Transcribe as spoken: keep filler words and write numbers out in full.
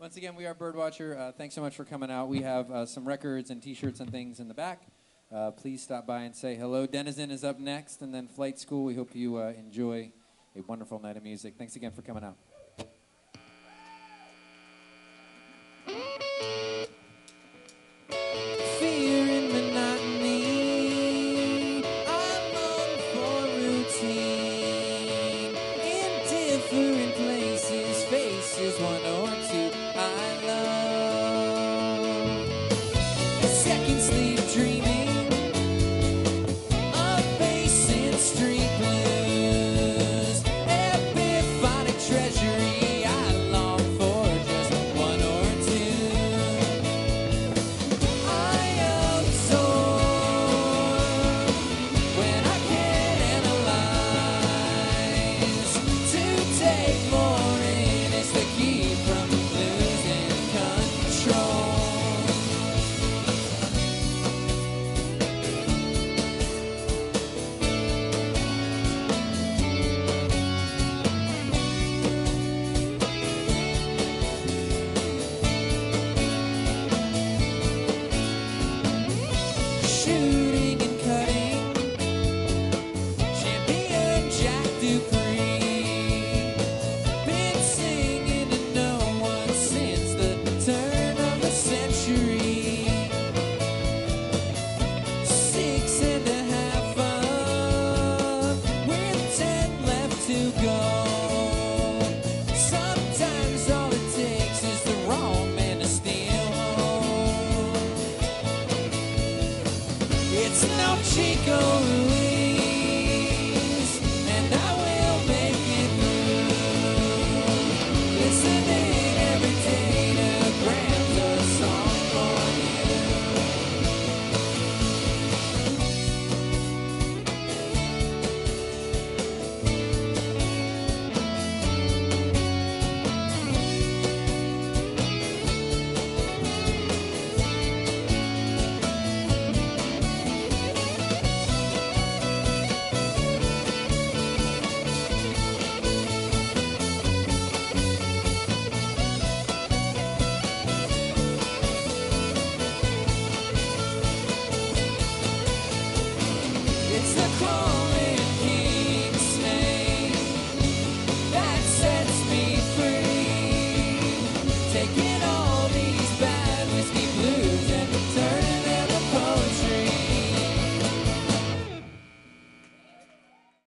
Once again, we are Birdwatcher. Uh, thanks so much for coming out. We have uh, some records and T-shirts and things in the back. Uh, please stop by and say hello. Denizen is up next, and then Flight School. We hope you uh, enjoy a wonderful night of music. Thanks again for coming out. Fear and monotony, I long for routine. In different places, faces, one or two I love. A second sleep dream.